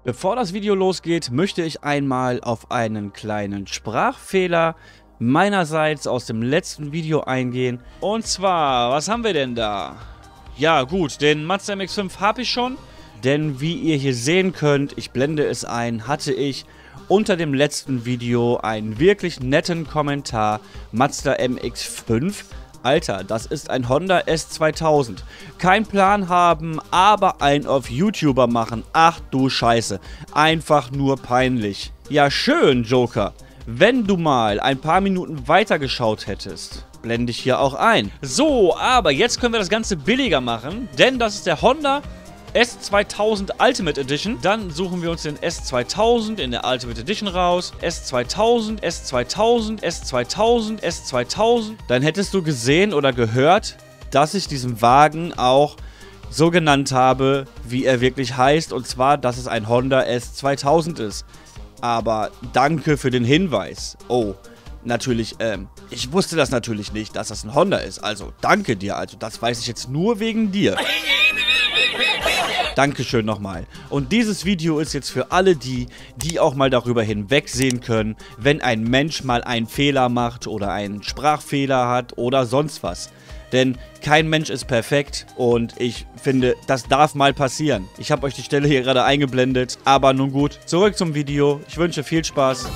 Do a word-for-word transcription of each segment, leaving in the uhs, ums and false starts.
Bevor das Video losgeht, möchte ich einmal auf einen kleinen Sprachfehler meinerseits aus dem letzten Video eingehen. Und zwar, was haben wir denn da? Ja gut, den Mazda M X fünf habe ich schon, denn wie ihr hier sehen könnt, ich blende es ein, hatte ich unter dem letzten Video einen wirklich netten Kommentar. Mazda M X fünf, Alter, das ist ein Honda S zweitausend. Kein Plan haben, aber ein auf YouTuber machen. Ach du Scheiße, einfach nur peinlich. Ja schön, Joker. Wenn du mal ein paar Minuten weiter geschaut hättest, blende ich hier auch ein. So, aber jetzt können wir das Ganze billiger machen, denn das ist der Honda S zweitausend Ultimate Edition. Dann suchen wir uns den S zweitausend in der Ultimate Edition raus. S zweitausend, S zweitausend, S zweitausend, S zweitausend. Dann hättest du gesehen oder gehört, dass ich diesen Wagen auch so genannt habe, wie er wirklich heißt. Und zwar, dass es ein Honda S zweitausend ist. Aber danke für den Hinweis. Oh, natürlich, ähm, ich wusste das natürlich nicht, dass das ein Honda ist. Also, danke dir. Also, das weiß ich jetzt nur wegen dir. Dankeschön nochmal. Und dieses Video ist jetzt für alle die, die auch mal darüber hinwegsehen können, wenn ein Mensch mal einen Fehler macht oder einen Sprachfehler hat oder sonst was. Denn kein Mensch ist perfekt und ich finde, das darf mal passieren. Ich habe euch die Stelle hier gerade eingeblendet, aber nun gut, zurück zum Video. Ich wünsche viel Spaß.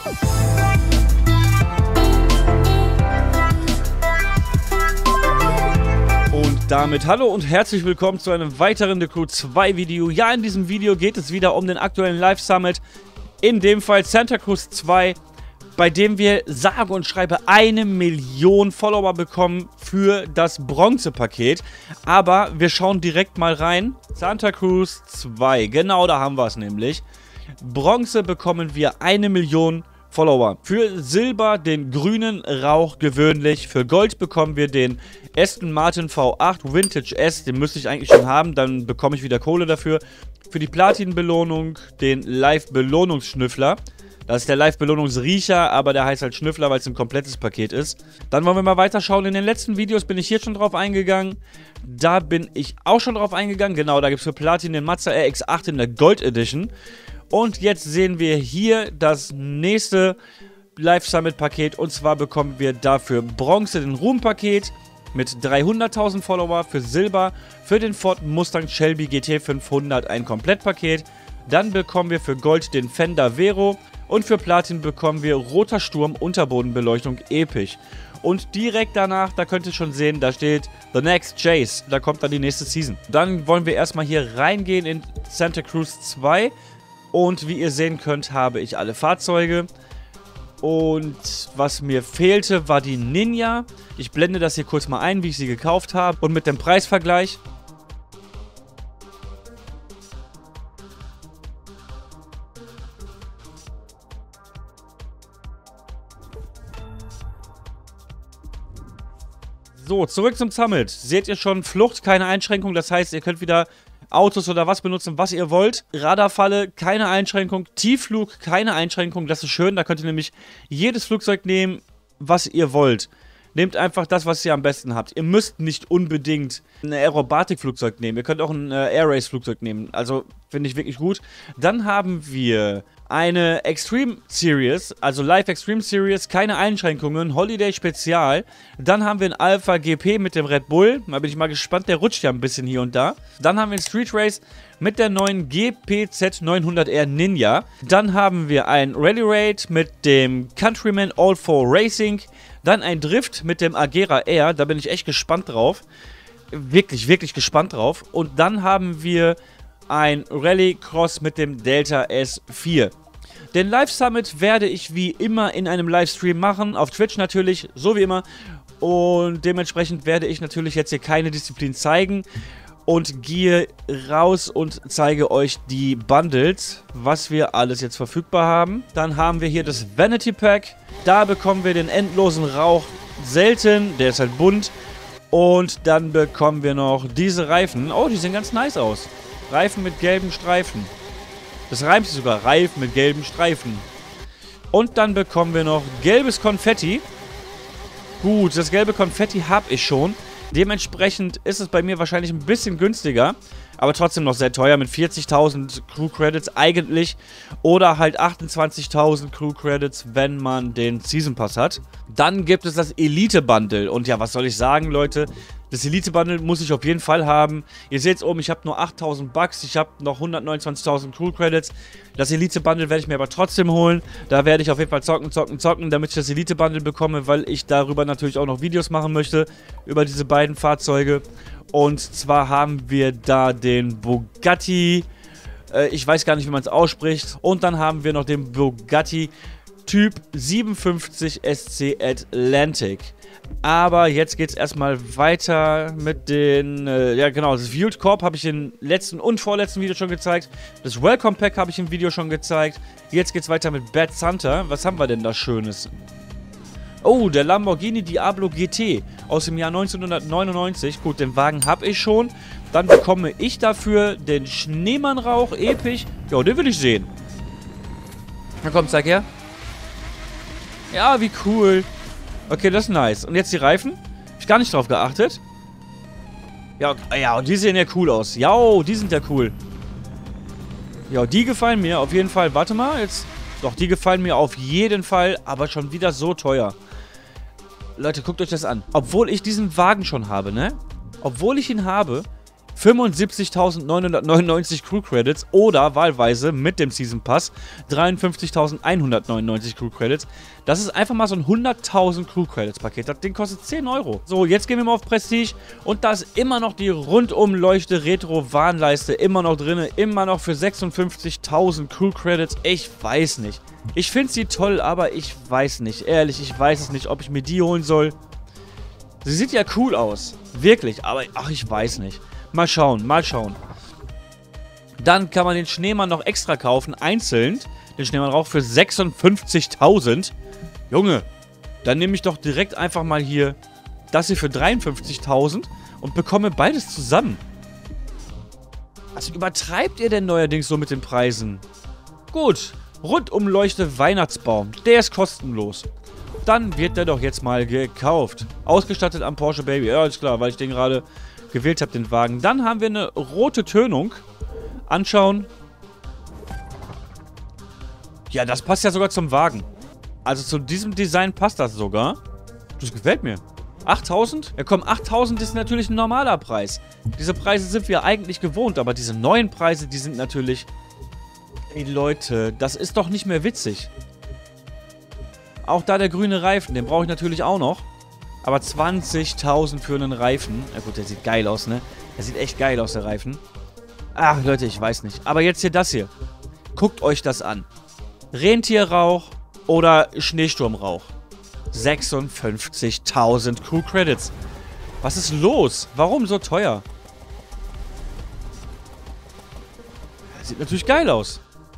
Damit hallo und herzlich willkommen zu einem weiteren The Crew zwei Video. Ja, in diesem Video geht es wieder um den aktuellen Live Summit, in dem Fall Santa Cruz zwei, bei dem wir sage und schreibe eine Million Follower bekommen für das Bronze-Paket. Aber wir schauen direkt mal rein. Santa Cruz zwei, genau da haben wir es nämlich. Bronze bekommen wir eine Million Follower. Für Silber den grünen Rauch gewöhnlich. Für Gold bekommen wir den Aston Martin V acht Vintage S. Den müsste ich eigentlich schon haben, dann bekomme ich wieder Kohle dafür. Für die Platin-Belohnung den Live-Belohnungsschnüffler. Das ist der Live-Belohnungsriecher, aber der heißt halt Schnüffler, weil es ein komplettes Paket ist. Dann wollen wir mal weiterschauen. In den letzten Videos bin ich hier schon drauf eingegangen. Da bin ich auch schon drauf eingegangen. Genau, da gibt es für Platin den Mazda R X acht in der Gold Edition. Und jetzt sehen wir hier das nächste Live Summit Paket. Und zwar bekommen wir dafür Bronze den Ruhm-Paket mit dreihunderttausend Follower. Für Silber für den Ford Mustang Shelby G T fünfhundert ein Komplettpaket. Dann bekommen wir für Gold den Fender Vero. Und für Platin bekommen wir Roter Sturm Unterbodenbeleuchtung episch. Und direkt danach, da könnt ihr schon sehen, da steht The Next Chase. Da kommt dann die nächste Season. Dann wollen wir erstmal hier reingehen in Santa Cruz zwei. Und wie ihr sehen könnt, habe ich alle Fahrzeuge. Und was mir fehlte, war die Ninja. Ich blende das hier kurz mal ein, wie ich sie gekauft habe. Und mit dem Preisvergleich. So, zurück zum Summit. Seht ihr schon, Flucht, keine Einschränkung. Das heißt, ihr könnt wieder Autos oder was benutzen, was ihr wollt. Radarfalle, keine Einschränkung. Tiefflug, keine Einschränkung. Das ist schön. Da könnt ihr nämlich jedes Flugzeug nehmen, was ihr wollt. Nehmt einfach das, was ihr am besten habt. Ihr müsst nicht unbedingt ein Aerobatik-Flugzeug nehmen. Ihr könnt auch ein äh, Air Race-Flugzeug nehmen. Also, finde ich wirklich gut. Dann haben wir eine Extreme Series, also Live Extreme Series, keine Einschränkungen, Holiday Spezial. Dann haben wir ein Alpha G P mit dem Red Bull. Da bin ich mal gespannt, der rutscht ja ein bisschen hier und da. Dann haben wir ein Street Race mit der neuen G P Z neunhundert R Ninja. Dann haben wir ein Rally Raid mit dem Countryman All four Racing. Dann ein Drift mit dem Agera R, da bin ich echt gespannt drauf. Wirklich, wirklich gespannt drauf. Und dann haben wir ein Rally Cross mit dem Delta S vier. Den Live Summit werde ich wie immer in einem Livestream machen, auf Twitch natürlich, so wie immer. Und dementsprechend werde ich natürlich jetzt hier keine Disziplin zeigen und gehe raus und zeige euch die Bundles, was wir alles jetzt verfügbar haben. Dann haben wir hier das Vanity Pack, da bekommen wir den endlosen Rauch selten, der ist halt bunt. Und dann bekommen wir noch diese Reifen, oh die sehen ganz nice aus, Reifen mit gelben Streifen. Das reimt sich sogar, Reifen mit gelben Streifen. Und dann bekommen wir noch gelbes Konfetti. Gut, das gelbe Konfetti habe ich schon. Dementsprechend ist es bei mir wahrscheinlich ein bisschen günstiger, aber trotzdem noch sehr teuer mit vierzigtausend Crew Credits eigentlich oder halt achtundzwanzigtausend Crew Credits, wenn man den Season Pass hat. Dann gibt es das Elite Bundle und ja, was soll ich sagen, Leute? Das Elite Bundle muss ich auf jeden Fall haben. Ihr seht es oben, ich habe nur achttausend Bucks, ich habe noch hundertneunundzwanzigtausend Crew Credits. Das Elite Bundle werde ich mir aber trotzdem holen. Da werde ich auf jeden Fall zocken, zocken, zocken, damit ich das Elite Bundle bekomme, weil ich darüber natürlich auch noch Videos machen möchte, über diese beiden Fahrzeuge. Und zwar haben wir da den Bugatti, äh, ich weiß gar nicht, wie man es ausspricht. Und dann haben wir noch den Bugatti Typ siebenundfünfzig S C Atlantic. Aber jetzt geht es erstmal weiter mit den, äh, ja genau, das Viewed Corp habe ich im letzten und vorletzten Video schon gezeigt. Das Welcome Pack habe ich im Video schon gezeigt. Jetzt geht es weiter mit Bad Santa. Was haben wir denn da Schönes? Oh, der Lamborghini Diablo G T aus dem Jahr neunzehnhundertneunundneunzig. Gut, den Wagen habe ich schon. Dann bekomme ich dafür den Schneemannrauch episch. Ja, den will ich sehen. Na komm, zeig her. Ja, wie cool. Okay, das ist nice. Und jetzt die Reifen? Hab ich gar nicht drauf geachtet. Ja, ja, und die sehen ja cool aus. Ja, die sind ja cool. Ja, die gefallen mir auf jeden Fall. Warte mal, jetzt... Doch, die gefallen mir auf jeden Fall, aber schon wieder so teuer. Leute, guckt euch das an. Obwohl ich diesen Wagen schon habe, ne? Obwohl ich ihn habe, fünfundsiebzigtausendneunhundertneunundneunzig Crew Credits oder wahlweise mit dem Season Pass dreiundfünfzigtausendeinhundertneunundneunzig Crew Credits. Das ist einfach mal so ein hunderttausend Crew Credits Paket. Das Ding kostet zehn Euro. So, jetzt gehen wir mal auf Prestige und da ist immer noch die Rundumleuchte Retro Warnleiste immer noch drin. Immer noch für sechsundfünfzigtausend Crew Credits. Ich weiß nicht. Ich finde sie toll, aber ich weiß nicht. Ehrlich, ich weiß es nicht, ob ich mir die holen soll. Sie sieht ja cool aus. Wirklich, aber ach, ich weiß nicht. Mal schauen, mal schauen. Dann kann man den Schneemann noch extra kaufen, einzeln. Den Schneemannrauch für sechsundfünfzigtausend. Junge, dann nehme ich doch direkt einfach mal hier das hier für dreiundfünfzigtausend und bekomme beides zusammen. Was übertreibt ihr denn neuerdings so mit den Preisen? Gut, Rundumleuchte Weihnachtsbaum. Der ist kostenlos. Dann wird der doch jetzt mal gekauft. Ausgestattet am Porsche Baby. Ja, ist klar, weil ich den gerade gewählt habe, den Wagen. Dann haben wir eine rote Tönung. Anschauen. Ja, das passt ja sogar zum Wagen. Also zu diesem Design passt das sogar. Das gefällt mir. achttausend? Ja komm, achttausend ist natürlich ein normaler Preis. Diese Preise sind wir eigentlich gewohnt, aber diese neuen Preise, die sind natürlich... Ey Leute, das ist doch nicht mehr witzig. Auch da der grüne Reifen, den brauche ich natürlich auch noch. Aber zwanzigtausend für einen Reifen. Na gut, der sieht geil aus, ne? Der sieht echt geil aus, der Reifen. Ach, Leute, ich weiß nicht. Aber jetzt hier das hier. Guckt euch das an. Rentierrauch oder Schneesturmrauch. sechsundfünfzigtausend Crew Credits. Was ist los? Warum so teuer? Sieht natürlich geil aus.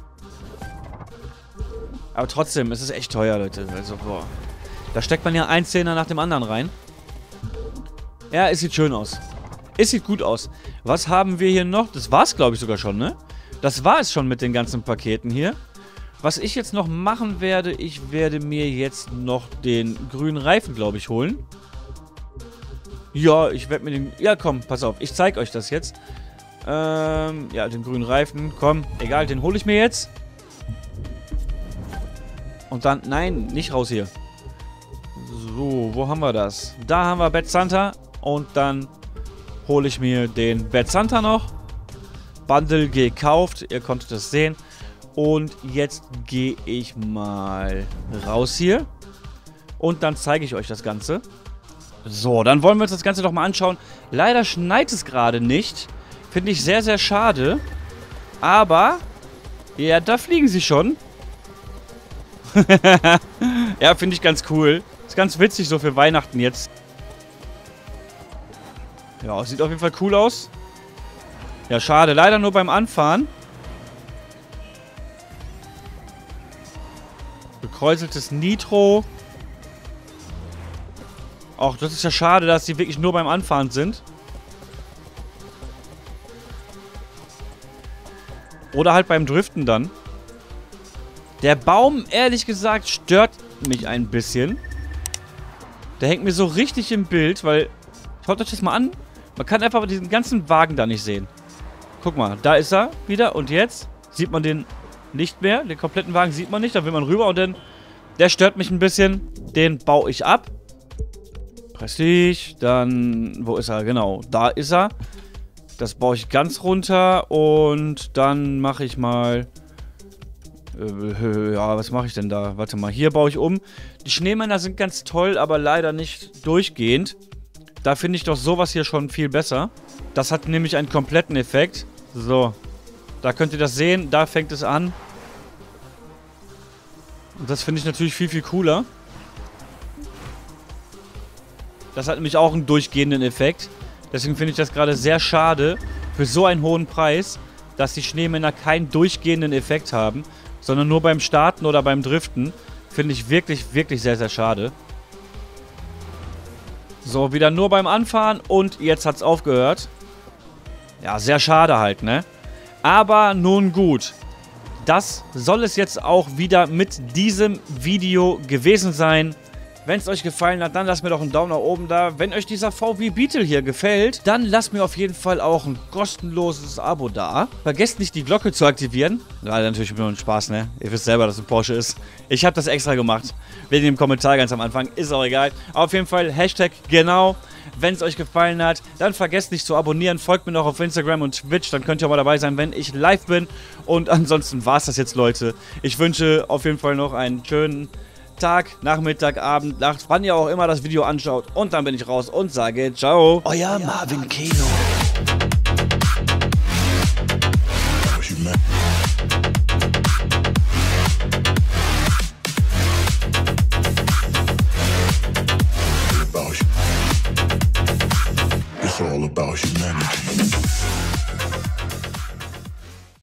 Aber trotzdem, es ist echt teuer, Leute. Also, boah. Da steckt man ja einen Zehner nach dem anderen rein. Ja, es sieht schön aus. Es sieht gut aus. Was haben wir hier noch? Das war's, glaube ich, sogar schon, ne? Das war es schon mit den ganzen Paketen hier. Was ich jetzt noch machen werde, ich werde mir jetzt noch den grünen Reifen, glaube ich, holen. Ja, ich werde mir den... Ja, komm, pass auf. Ich zeige euch das jetzt. Ähm, ja, den grünen Reifen. Komm, egal, den hole ich mir jetzt. Und dann... Nein, nicht raus hier. So, wo haben wir das? Da haben wir Bad Santa. Und dann hole ich mir den Bad Santa noch. Bundle gekauft. Ihr konntet das sehen. Und jetzt gehe ich mal raus hier. Und dann zeige ich euch das Ganze. So, dann wollen wir uns das Ganze doch mal anschauen. Leider schneit es gerade nicht. Finde ich sehr, sehr schade. Aber, ja, da fliegen sie schon. Ja, finde ich ganz cool. Ist ganz witzig so für Weihnachten jetzt. Ja, sieht auf jeden Fall cool aus. Ja, schade. Leider nur beim Anfahren. Gekräuseltes Nitro. Ach, das ist ja schade, dass die wirklich nur beim Anfahren sind. Oder halt beim Driften dann. Der Baum, ehrlich gesagt, stört mich ein bisschen. Der hängt mir so richtig im Bild, weil Schaut euch das mal an. Man kann einfach diesen ganzen Wagen da nicht sehen. Guck mal, da ist er wieder. Und jetzt sieht man den nicht mehr. Den kompletten Wagen sieht man nicht. Da will man rüber und dann... Der stört mich ein bisschen. Den baue ich ab. Prestige. Dann... Wo ist er? Genau, da ist er. Das baue ich ganz runter. Und dann mache ich mal... Äh, ja, was mache ich denn da? Warte mal, hier baue ich um. Die Schneemänner sind ganz toll, aber leider nicht durchgehend. Da finde ich doch sowas hier schon viel besser. Das hat nämlich einen kompletten Effekt. So. Da könnt ihr das sehen. Da fängt es an. Und das finde ich natürlich viel, viel cooler. Das hat nämlich auch einen durchgehenden Effekt. Deswegen finde ich das gerade sehr schade, für so einen hohen Preis, dass die Schneemänner keinen durchgehenden Effekt haben, sondern nur beim Starten oder beim Driften. Finde ich wirklich, wirklich sehr, sehr schade. So, wieder nur beim Anfahren und jetzt hat es aufgehört. Ja, sehr schade halt, ne? Aber nun gut. Das soll es jetzt auch wieder mit diesem Video gewesen sein. Wenn es euch gefallen hat, dann lasst mir doch einen Daumen nach oben da. Wenn euch dieser V W Beetle hier gefällt, dann lasst mir auf jeden Fall auch ein kostenloses Abo da. Vergesst nicht, die Glocke zu aktivieren. Ja, natürlich nur ein Spaß, ne? Ihr wisst selber, dass es ein Porsche ist. Ich habe das extra gemacht. Wegen dem Kommentar ganz am Anfang. Ist auch egal. Auf jeden Fall Hashtag genau. Wenn es euch gefallen hat, dann vergesst nicht zu abonnieren. Folgt mir noch auf Instagram und Twitch. Dann könnt ihr auch mal dabei sein, wenn ich live bin. Und ansonsten war es das jetzt, Leute. Ich wünsche auf jeden Fall noch einen schönen Tag, Nachmittag, Abend, Nacht, wann ihr auch immer das Video anschaut. Und dann bin ich raus und sage ciao. Euer Marvin Keno. It's all about humanity.